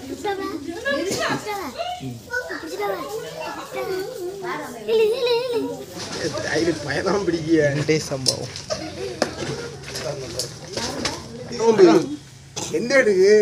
பயணம் பிடிக்க சம்பவம் எந்த எடுக்கு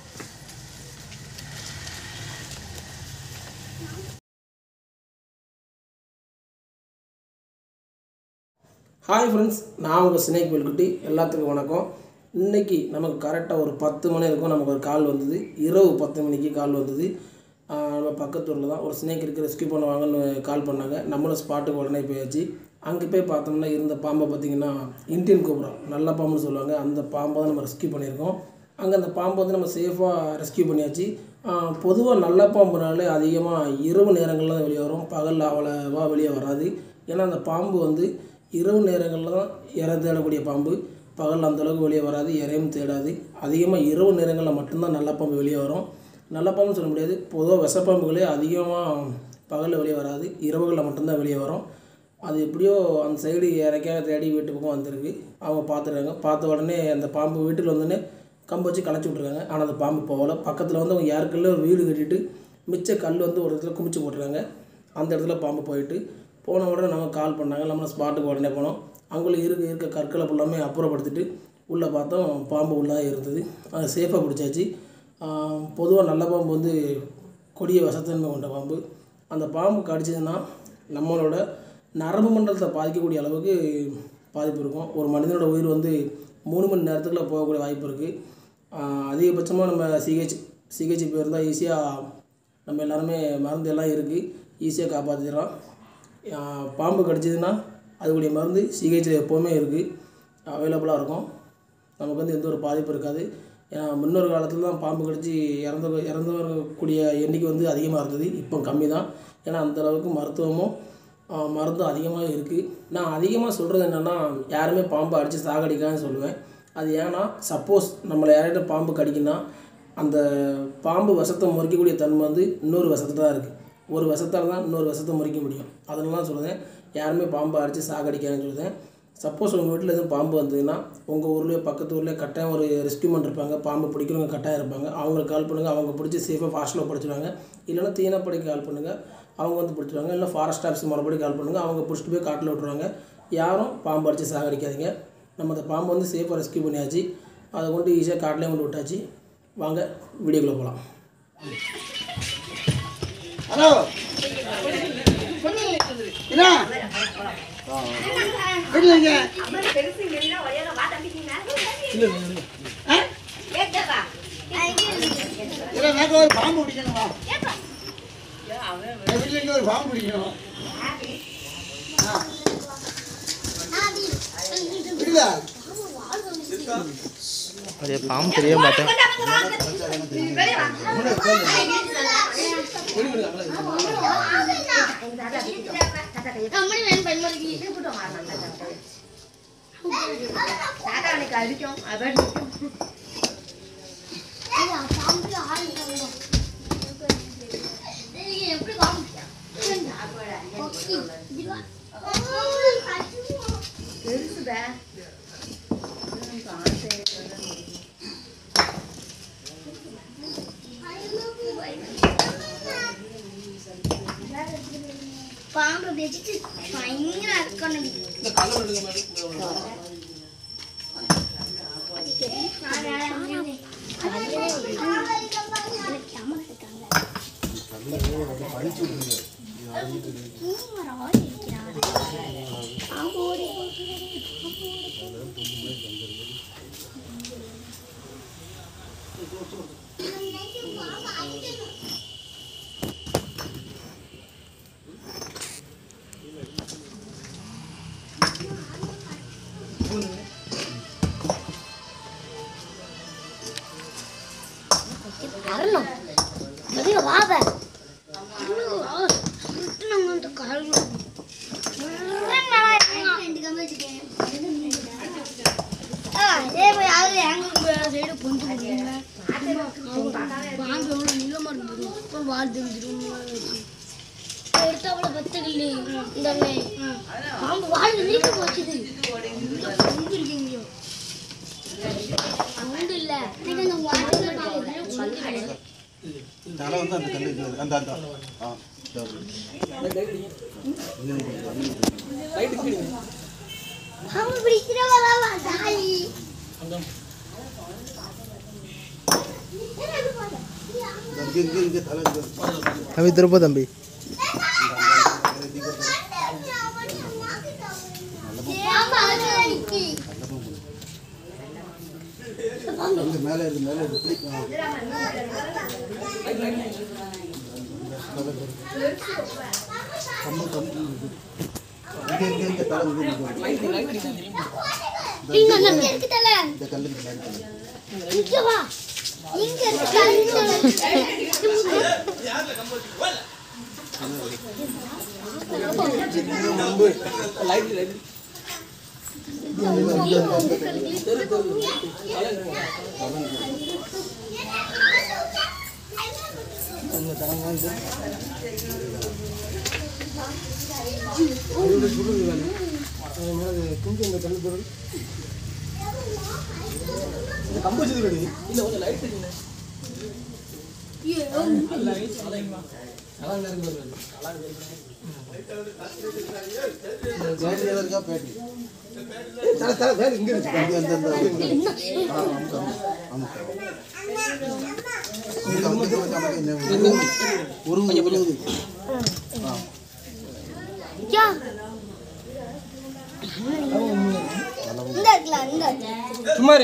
ஹாய் ஃப்ரெண்ட்ஸ், நான் உங்கள் ஸ்னேக் வெல்குட்டி. எல்லாத்துக்கும் வணக்கம். இன்றைக்கி நமக்கு கரெக்டாக ஒரு 10 மணி இருக்கும். நமக்கு ஒரு கால் வந்தது. இரவு 10 மணிக்கு கால் வந்தது. நம்ம பக்கத்தூரில் தான் ஒரு ஸ்னேக் இருக்குது, ரெஸ்கியூ பண்ணுவாங்கன்னு கால் பண்ணாங்க. நம்மளும் ஸ்பாட்டுக்கு உடனே போயாச்சு. அங்கே போய் பார்த்தோம்னா இருந்த பாம்பை பார்த்திங்கன்னா இந்தியன் கோப்ரா, நல்ல பாம்புன்னு சொல்லுவாங்க. அந்த பாம்பை தான் நம்ம ரெஸ்கியூ பண்ணியிருக்கோம். அங்கே அந்த பாம்பை வந்து நம்ம சேஃபாக ரெஸ்கியூ பண்ணியாச்சு. பொதுவாக நல்ல பாம்புனாலே அதிகமாக இரவு நேரங்களில் தான் வெளியே வரும், பகலில் அவ்வளோவா வெளியே வராது. ஏன்னா அந்த பாம்பு வந்து இரவு நேரங்களில் தான் இறை தேடக்கூடிய பாம்பு. பகல் அந்தளவுக்கு வெளியே வராது, இறையும் தேடாது. அதிகமாக இரவு நேரங்களில் மட்டும்தான் நல்ல பாம்பு வெளியே வரும். நல்ல பாம்புன்னு சொல்ல முடியாது, பொதுவாக விஷப்பாம்புகளே அதிகமாக பகலில் வெளியே வராது, இரவுகளில் மட்டும்தான் வெளியே வரும். அது எப்படியோ அந்த சைடு இறக்காக தேடி வீட்டு பக்கம் வந்திருக்கு. அவங்க பார்த்துருக்காங்க. பார்த்த உடனே அந்த பாம்பு வீட்டுக்கு வந்தோடனே கம்பு வச்சு களைச்சி விட்ருக்காங்க. ஆனால் அந்த பாம்பு போகலை. பக்கத்தில் வந்து அவங்க யாருக்குள்ள ஒரு வீடு கட்டிட்டு மிச்ச கல் வந்து ஒரு இடத்துல குமிச்சு போட்டுருக்காங்க. அந்த இடத்துல பாம்பு போன உடனே நம்ம கால் பண்ணாங்க. நம்ம ஸ்பாட்டுக்கு உடனே போனோம். அவங்களும் இருக்க கற்களை ஃபுல்லாமே அப்புறப்படுத்திட்டு உள்ளே பார்த்தோம், பாம்பு உள்ளே இருந்தது. அதை சேஃபாக பிடிச்சாச்சு. பொதுவாக நல்ல பாம்பு வந்து கொடிய விஷத்தன்மை கொண்ட பாம்பு. அந்த பாம்பு கடிச்சதுன்னா நம்மளோட நரம்பு மண்டலத்தை பாதிக்கக்கூடிய அளவுக்கு பாதிப்பு இருக்கும். ஒரு மனிதனோட உயிர் வந்து 3 மணி நேரத்துக்குள்ளே போகக்கூடிய வாய்ப்பு இருக்குது. அதிகபட்சமாக நம்ம சிகிச்சை போயிருந்தால் ஈஸியாக நம்ம எல்லாருமே மருந்து எல்லாம் இருக்குது, ஈஸியாக காப்பாற்றிடலாம். பாம்பு கடிச்சதுன்னா அதுக்குடைய மருந்து சிகிச்சையில் எப்போவுமே இருக்குது, அவைலபிளாக இருக்கும். நமக்கு வந்து எந்த ஒரு பாதிப்பு இருக்காது. ஏன்னா முன்னொரு காலத்தில் தான் பாம்பு கடிச்சு இறந்து வரக்கூடிய எண்ணிக்கை வந்து அதிகமாக இருந்தது. இப்போ கம்மி தான். ஏன்னா அந்தளவுக்கு மருந்தும் அதிகமாக இருக்குது. நான் அதிகமாக சொல்கிறது என்னென்னா, யாருமே பாம்பு அடித்து சாகடிக்கான்னு சொல்லுவேன். அது ஏன்னா சப்போஸ் நம்மளை யார்கிட்ட பாம்பு கடிக்குன்னா அந்த பாம்பு விஷத்தை முறிக்கக்கூடிய தன்மை வந்து இன்னொரு விஷத்தில் தான் இருக்குது. ஒரு விஷத்தால் தான் இன்னொரு விஷத்தை முறிக்க முடியும். அதனால தான் சொல்லுவேன், யாருமே பாம்பை அடித்து சாகடிக்கான்னு சொல்லுவேன். சப்போஸ் உங்கள் வீட்டில் எதுவும் பாம்பு வந்ததுன்னா உங்கள் ஊர்லேயோ பக்கத்து ஊர்லேயோ கட்டாயம் ஒரு ரெஸ்கியூமெண்ட் இருப்பாங்க, பாம்பு பிடிக்கிறவங்க கட்டாயம் இருப்பாங்க. அவங்களுக்கு கால் பண்ணுங்கள், அவங்க பிடிச்சி சேஃபாக ஃபாஸ்ட்டில் பிடிச்சிடுவாங்க. இல்லைன்னா தீனப்படைக்கு கால் பண்ணுங்கள், அவங்க வந்து பிடிச்சிடுவாங்க. இல்லை ஃபாரஸ்ட் ஆஃபீஸ் மறுபடியும் கால் பண்ணுங்கள், அவங்க பிடிச்சிட்டு போய் காட்டில் விட்டுருவாங்க. யாரும் பாம்பு அடித்து சாகடிக்காதீங்க. நம்ம அந்த பாம்பு வந்து சேஃபாக ரெஸ்கியூ பண்ணியாச்சு. அதை கொண்டு ஈஸியாக காட்டிலே கொண்டு விட்டாச்சு. வாங்க வீடியோக்குள்ளே போகலாம். ஹலோ என்ன இல்லைங்க ஒரு பாம்பு பிடிக்கணுமா? வீட்டில் ஒரு பாம்பு பிடிக்கணும். பாம்பு தெரிய மாட்டேன். பாம்பு வெச்சிட்டு பயங்கர இருக்கணும். தலை வந்து அந்த கல்லு இருக்குது. அந்த அந்த ஆ பாம்பு பிடிக்கிறவளா தாயி இங்கே தலை தம்பி திருப்ப தம்பி இங்கே மேலே இருக்கு மேலே இருக்கு இங்கே தலை இந்த கல்லுக்கு இங்க வா இங்க சுமாரி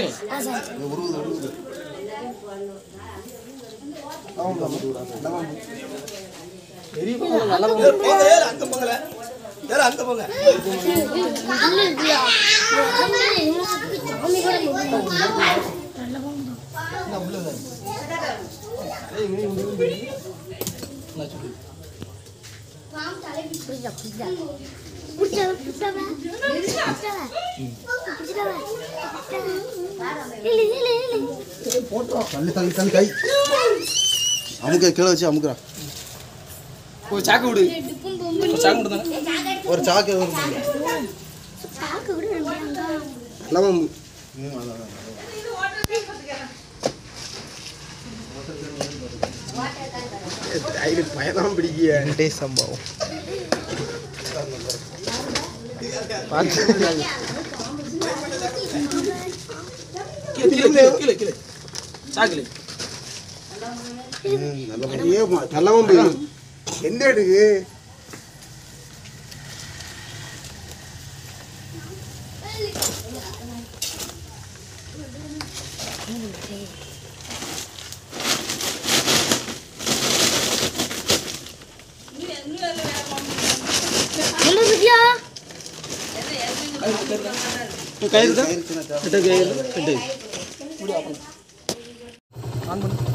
தள்ளி கை அமுக்க கீழே வச்சு அமுக்குறா ஒரு சாக்கு விடு ஒரு சாக்கு விடு தானே ஒரு சாக்கு லவம் பயணம் பிடிக்க சம்பவம் நல்லவும் போயிடும் எந்த எடுக்கு கயிறு